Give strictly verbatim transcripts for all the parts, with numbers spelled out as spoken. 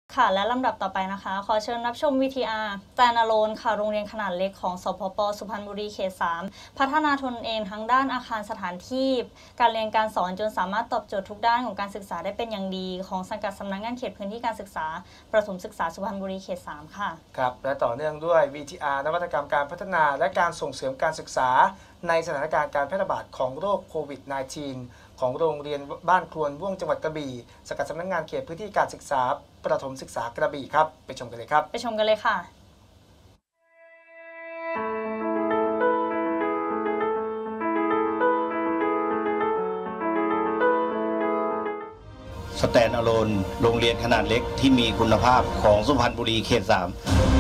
ค่ะและลำดับต่อไปนะคะขอเชิญรับชม วี ที อาร์ แตนอะโลนค่ะโรงเรียนขนาดเล็กของสพป.สุพรรณบุรีเขต สาม พัฒนาตนเองทั้งด้านอาคารสถานที่การเรียนการสอนจนสามารถตอบโจทย์ทุกด้านของการศึกษาได้เป็นอย่างดีของสังกัดสำนักงานเขตพื้นที่การศึกษาประถมศึกษาสุพรรณบุรีเขต สาม ค่ะครับและต่อเนื่องด้วย วี ที อาร์ นวัตกรรมการพัฒนาและการส่งเสริมการศึกษาในสถานการณ์การแพร่ระบาดของโรคโควิด สิบเก้า ของโรงเรียนบ้านครวนม่วงจังหวัดกระบี่สังกัดสำนักงานเขตพื้นที่การศึกษาประถมศึกษากระบี่ครับไปชมกันเลยครับไปชมกันเลยค่ะสแตนอะโลนโรงเรียนขนาดเล็กที่มีคุณภาพของสุพรรณบุรีเขต สาม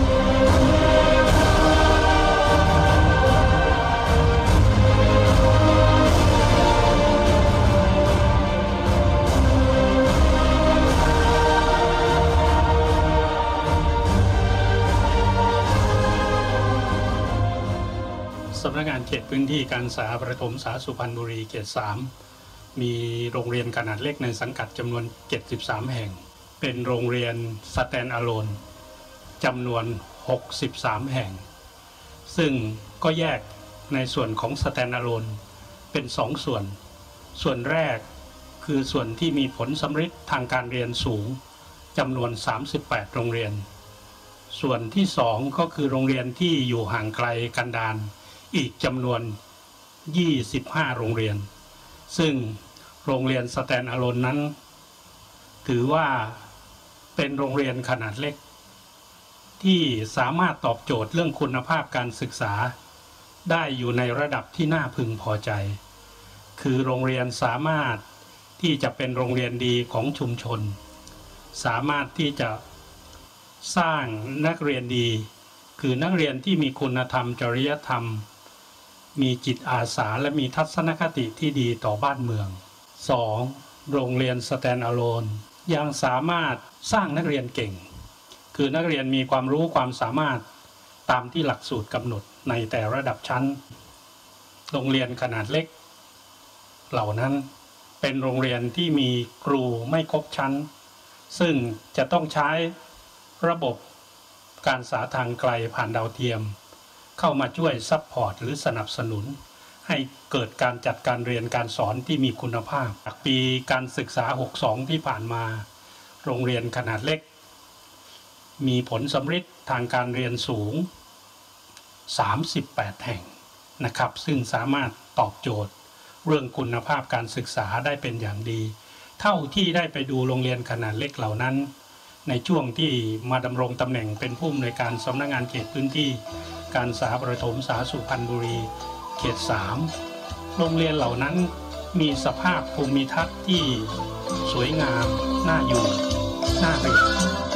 สำนักงานเขตพื้นที่การศึกษาประถมศึกษาสุพรรณบุรีเขต สาม มีโรงเรียนขนาดเล็กในสังกัดจำนวนเจ็ดสิบสามแห่งเป็นโรงเรียนสแตนอะโลนจำนวนหกสิบสามแห่งซึ่งก็แยกในส่วนของสแตนอะโลนเป็นสองส่วนส่วนแรกคือส่วนที่มีผลสำเร็จทางการเรียนสูงจำนวนสามสิบแปดโรงเรียนส่วนที่สองก็คือโรงเรียนที่อยู่ห่างไกลกันดารอีกจำนวนยี่สิบห้าโรงเรียนซึ่งโรงเรียนสแตนอะโลนนั้นถือว่าเป็นโรงเรียนขนาดเล็กที่สามารถตอบโจทย์เรื่องคุณภาพการศึกษาได้อยู่ในระดับที่น่าพึงพอใจคือโรงเรียนสามารถที่จะเป็นโรงเรียนดีของชุมชนสามารถที่จะสร้างนักเรียนดีคือนักเรียนที่มีคุณธรรมจริยธรรมมีจิตอาสาและมีทัศนคติที่ดีต่อบ้านเมือง สอง. โรงเรียนสแตนอะโลนยังสามารถสร้างนักเรียนเก่งคือนักเรียนมีความรู้ความสามารถตามที่หลักสูตรกำหนดในแต่ระดับชั้นโรงเรียนขนาดเล็กเหล่านั้นเป็นโรงเรียนที่มีครูไม่ครบชั้นซึ่งจะต้องใช้ระบบการศึกษาทางไกลผ่านดาวเทียมเข้ามาช่วยซัพพอร์ตหรือสนับสนุนให้เกิดการจัดการเรียนการสอนที่มีคุณภาพจากปีการศึกษาหกสิบสองที่ผ่านมาโรงเรียนขนาดเล็กมีผลสำเร็จทางการเรียนสูงสามสิบแปดแห่งนะครับซึ่งสามารถตอบโจทย์เรื่องคุณภาพการศึกษาได้เป็นอย่างดีเท่าที่ได้ไปดูโรงเรียนขนาดเล็กเหล่านั้นในช่วงที่มาดำรงตำแหน่งเป็นผู้อำนวยการสำนักงานเขตพื้นที่การศึกษาประถมศึกษาสุพรรณบุรีเขต สาม โรงเรียนเหล่านั้นมีสภาพภูมิทัศน์ที่สวยงามน่าอยู่น่าเรียน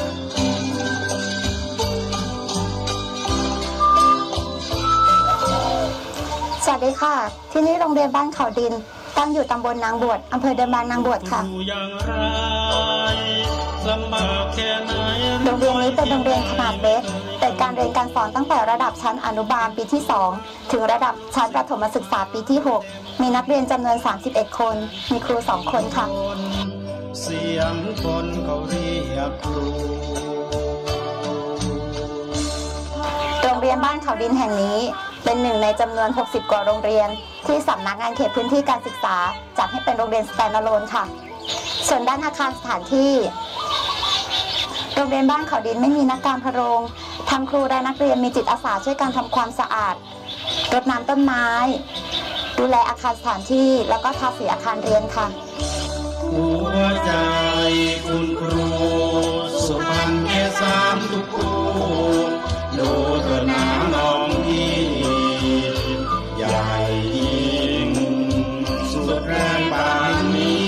สวัสดีค่ะที่นี่โรงเรียนบ้านเขาดินตั้งอยู่ตำบลนางบวชอำเภอเดิมบางนางบวชค่ะโรงเรียนนี้เป็นโรงเรียนขนาดเล็กเปิดการเรียนการสอนตั้งแต่ระดับชั้นอนุบาลปีที่สองถึงระดับชั้นประถมศึกษาปีที่หกมีนักเรียนจำนวนสามสิบเอ็ดคนมีครูสองคนค่ะเสียงคนเขาเรียกครูโรงเรียนบ้านเขาดินแห่งนี้เป็นหนึ่งในจำนวนหกสิบกว่าโรงเรียนที่สำนักงานเขตพื้นที่การศึกษาจัดให้เป็นโรงเรียนสแตนอะโลนค่ะส่วนด้านอาคารสถานที่โรงเรียนบ้านเขาดินไม่มีนักการพะโรงทางครูและนักเรียนมีจิตอาสาช่วยการทำความสะอาดรดน้ำต้นไม้ดูแลอาคารสถานที่แล้วก็ทาสีอาคารเรียนค่ะหัวใจคุณครูสุพรรณเขต สามทุกคู่ดูเถิดน้ำนองที่ใหญ่ยิ่งสุดแรงปานนี้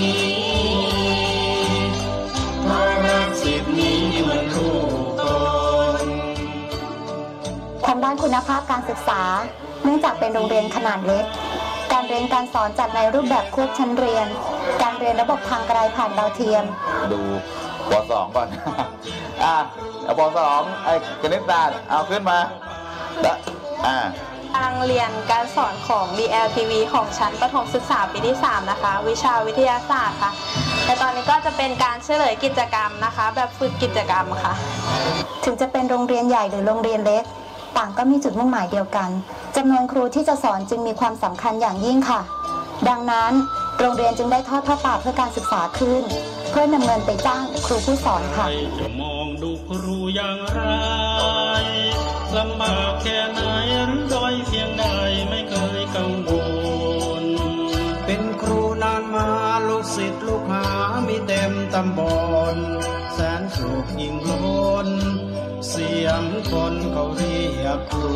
เพราะรักสิทธิ์นี้เหมือนลูกตนทางด้านคุณภาพการศึกษาเนื่องจากเป็นโรงเรียนขนาดเล็กการเรียนการสอนจัดในรูปแบบควบชั้นเรียนการเรียนระบบทางไกลผ่านดาวเทียมดูป.สองก่อนอ่ะเอาป.สองไอ้คณิตศาสตร์เอาขึ้นมาอ่าการเรียนการสอนของ ดี แอล ที วี ของชั้นประถมศึกษาปีที่สามนะคะวิชาวิทยาศาสตร์ค่ะแต่ตอนนี้ก็จะเป็นการเฉลยกิจกรรมนะคะ แบบฝึกกิจกรรมค่ะถึงจะเป็นโรงเรียนใหญ่หรือโรงเรียนเล็กต่างก็มีจุดมุ่งหมายเดียวกันจำนวนครูที่จะสอนจึงมีความสำคัญอย่างยิ่งค่ะดังนั้นโรงเรียนจึงได้ทอดผ้าป่าเพื่อการศึกษาขึ้นเพื่อนำเงินไปจ้างครูผู้สอนค่ะจะมองดูครูอย่างไรลำบากแค่ไหนหรือด้อยเพียงใดไม่เคยกังวลเป็นครูนานมาลูกศิษย์ลูกหามีเต็มตำบลแสนสุขยิ่งล้นเสียงคนเขาเรียกครู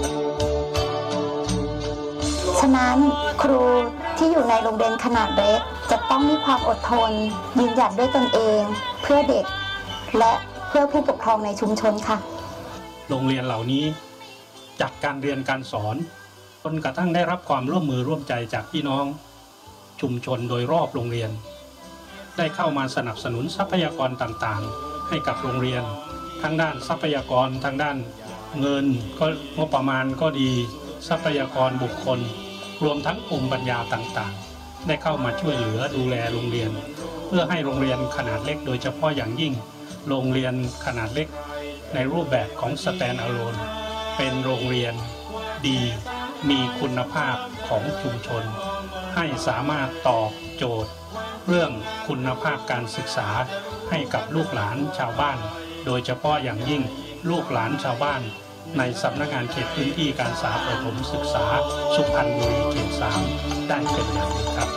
ฉะนั้นครูที่อยู่ในโรงเรียนขนาดเล็กจะต้องมีความอดทนยืนหยัดด้วยตนเองเพื่อเด็กและเพื่อผู้ปกครองในชุมชนค่ะโรงเรียนเหล่านี้จัดการเรียนการสอนจนกระทั่งได้รับความร่วมมือร่วมใจจากพี่น้องชุมชนโดยรอบโรงเรียนได้เข้ามาสนับสนุนทรัพยากรต่างๆให้กับโรงเรียนทั้งด้านทรัพยากรทางด้านเงินก็งบประมาณก็ดีทรัพยากรบุคคลรวมทั้งภูมิปัญญาต่างๆได้เข้ามาช่วยเหลือดูแลโรงเรียนเพื่อให้โรงเรียนขนาดเล็กโดยเฉพาะอย่างยิ่งโรงเรียนขนาดเล็กในรูปแบบของ Stand Alone เป็นโรงเรียนดีมีคุณภาพของชุมชนให้สามารถตอบโจทย์เรื่องคุณภาพการศึกษาให้กับลูกหลานชาวบ้านโดยเฉพาะอย่างยิ่งลูกหลานชาวบ้านในสำนักงานเขตพื้นที่การศึกษาประถมศึกษาสุพรรณบุรีเขตสามได้เป็นอย่างดีครับ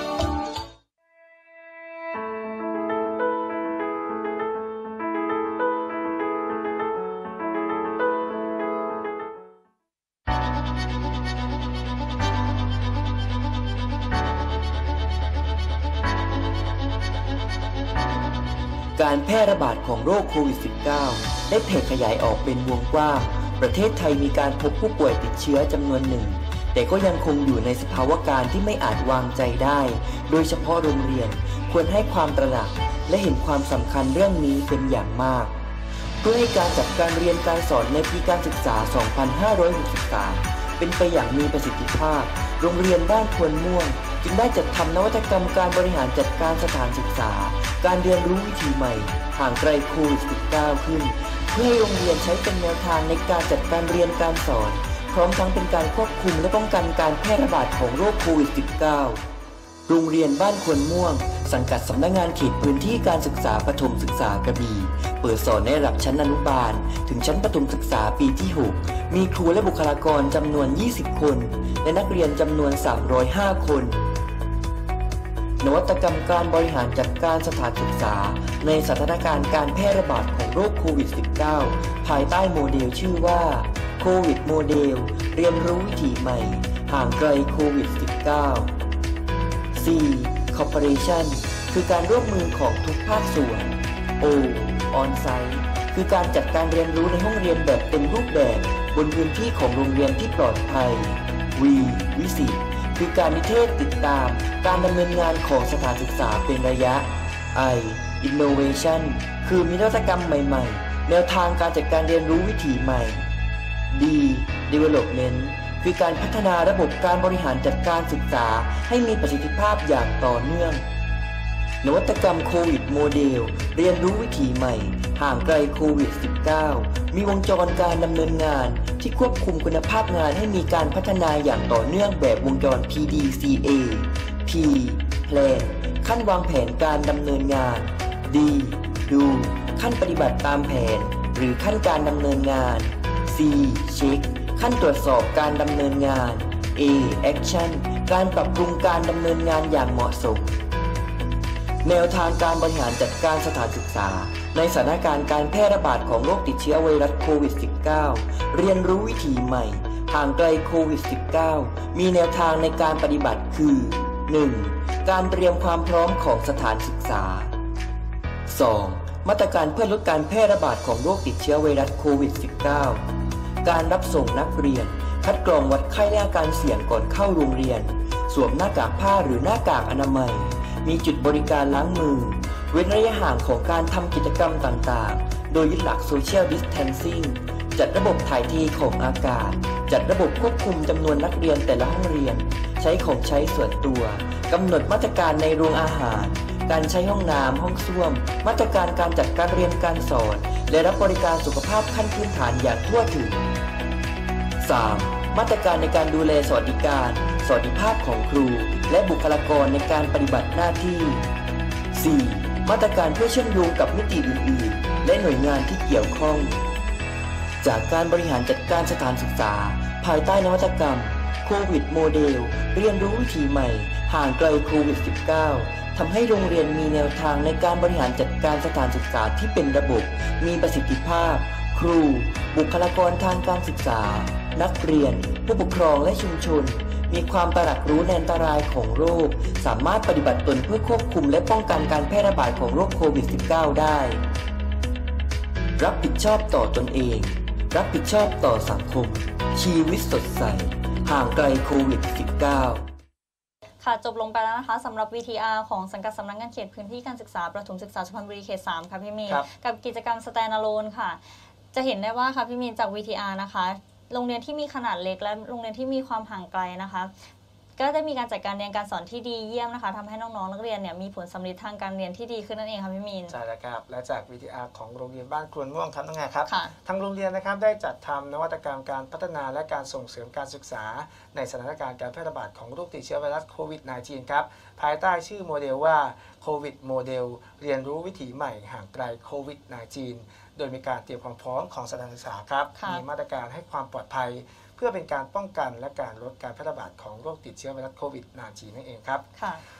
การแพร่ระบาดของโรคโควิด สิบเก้า ได้แผ่ขยายออกเป็นวงกว้างประเทศไทยมีการพบผู้ป่วยติดเชื้อจำนวนหนึ่งแต่ก็ยังคงอยู่ในสภาวะการที่ไม่อาจวางใจได้โดยเฉพาะโรงเรียนควรให้ความตระหนักและเห็นความสำคัญเรื่องนี้เป็นอย่างมากเพื่อให้การจัดการเรียนการสอนในปีการศึกษา สองพันห้าร้อยหกสิบสาม เป็นไปอย่างมีประสิทธิภาพโรงเรียนบ้านควนม่วงจึงได้จัดทำนวัตกรรมการบริหารจัดการสถานศึกษาการเรียนรู้วิธีใหม่ห่างไกลโควิด สิบเก้า ขึ้นเพื่อให้โรงเรียนใช้เป็นแนวทางในการจัดการเรียนการสอนพร้อมทั้งเป็นการควบคุมและป้องกันการแพร่ระบาดของโรคโควิด สิบเก้า โรงเรียนบ้านควนม่วงสังกัดสำนักงานเขตพื้นที่การศึกษาประถมศึกษากระบี่เปิดสอนในระดับชั้นอนุบาลถึงชั้นประถมศึกษาปีที่หกมีครูและบุคลากรจำนวนยี่สิบคนและนักเรียนจำนวนสามร้อยห้าคนนวัตกรรมการบริหารจัดการสถานศึกษาในสถานการณ์การแพร่ระบาดของโรคโควิด สิบเก้า ภายใต้โมเดลชื่อว่าโควิดโมเดลเรียนรู้วิถีใหม่ห่างไกลโควิด สิบเก้า ซี Cooperation คือการร่วมมือของทุกภาคส่วน O On-site คือการจัดการเรียนรู้ในห้องเรียนแบบเต็มรูปแบบบนพื้นที่ของโรงเรียนที่ปลอดภัย V Visit คือการนิเทศติดตามการดำเนินงานของสถานศึกษาเป็นระยะ I Innovation คือมีนวัตกรรมใหม่ๆแนวทางการจัดการเรียนรู้วิถีใหม่ D Development คือการพัฒนาระบบการบริหารจัดการศึกษาให้มีประสิทธิภาพอย่างต่อเนื่องนวัตกรรมโควิดโมเดลเรียนรู้วิถีใหม่ห่างไกลโควิด สิบเก้า มีวงจรการดำเนินงานที่ควบคุมคุณภาพงานให้มีการพัฒนาอย่างต่อเนื่องแบบวงจร พี ดี ซี เอ P Plan ขั้นวางแผนการดำเนินงาน D Do ขั้นปฏิบัติตามแผนหรือขั้นการดำเนินงาน C Check ขั้นตรวจสอบการดำเนินงาน A Action การปรับปรุงการดำเนินงานอย่างเหมาะสมแนวทางการบริหารจัดการสถานศึกษาในสถานการณ์การแพร่ระบาดของโรคติดเชื้อไวรัสโควิด สิบเก้า เรียนรู้วิธีใหม่ห่างไกลโควิด สิบเก้า มีแนวทางในการปฏิบัติคือ หนึ่ง การเตรียมความพร้อมของสถานศึกษา สอง มาตรการเพื่อลดการแพร่ระบาดของโรคติดเชื้อไวรัสโควิด สิบเก้า การรับส่งนักเรียนคัดกรองวัดไข้และอาการเสี่ยงก่อนเข้าโรงเรียนสวมหน้ากากผ้าหรือหน้ากากอนามัยมีจุดบริการล้างมือเว้นระยะห่างของการทำกิจกรรมต่างๆโดยยึดหลัก Social Distancing จัดระบบถ่ายเทของอากาศจัดระบบควบคุมจำนวนนักเรียนแต่ละห้องเรียนใช้ของใช้ส่วนตัวกำหนดมาตรการในโรงอาหารการใช้ห้องน้ำห้องส้วม มาตรการการจัดการเรียนการสอน และรับบริการสุขภาพขั้นพื้นฐานอย่างทั่วถึง สาม. มาตรการในการดูแลสวัสดิการ สวัสดิภาพของครู และบุคลากรในการปฏิบัติหน้าที่ สี่. มาตรการเพื่อเชื่อมโยงกับมิติอื่น ๆ และหน่วยงานที่เกี่ยวข้อง จากการบริหารจัดการสถานศึกษา ภายใต้นวัตกรรมโควิดโมเดลเรียนรู้วิธีใหม่ห่างไกลโควิด สิบเก้า ทำให้โรงเรียนมีแนวทางในการบริหารจัดการสถานศึกษาที่เป็นระบบ มีประสิทธิภาพ ครู บุคลากรทางการศึกษา นักเรียน ผู้ปกครองและชุมชน มีความตระหนักรู้ในอันตรายของโรค สามารถปฏิบัติตนเพื่อควบคุมและป้องกันการแพร่ระบาดของโรคโควิด สิบเก้า ได้ รับผิดชอบต่อตนเอง รับผิดชอบต่อสังคม ชีวิตสดใส ห่างไกลโควิด สิบเก้าค่ะจบลงไปแล้วนะคะสำหรับ วี ที อาร์ ของสังกัดสำนักงานเขตพื้นที่การศึกษาประถมศึกษาสุพรรณบุรีเขตสามค่ะพี่มีนกับกิจกรรม Stand Alone ค่ะ จะเห็นได้ว่าค่ะพี่มีนจาก วี ที อาร์ นะคะโรงเรียนที่มีขนาดเล็กและโรงเรียนที่มีความห่างไกลนะคะก็ได้มีการจัดการเรียนการสอนที่ดีเยี่ยมนะคะทำให้น้องๆนักเรียนเนี่ยมีผลสำลิดทางการเรียนที่ดีขึ้นนั่นเองค่ะพี่มีนใช่แล้วครับและจาก วี ที อาร์ ของโรงเรียนบ้านครวนม่วงครับน้องงาครับค่ะทางโรงเรียนนะครับได้จัดทำนวัตกรรมการพัฒนาและการส่งเสริมการศึกษาในสถานการณ์การแพร่ระบาดของโรคติดเชื้อไวรัสโควิด สิบเก้า ครับภายใต้ชื่อโมเดลว่าโควิดโมเดลเรียนรู้วิถีใหม่ห่างไกลโควิด สิบเก้า โดยมีการเตรียมความพร้อมของสถานศึกษาครับมีมาตรการให้ความปลอดภัยเพื่อเป็นการป้องกันและการลดการแพร่ระบาดของโรคติดเชื้อไวรัสโควิด สิบเก้า นั่นเองครับค่ะ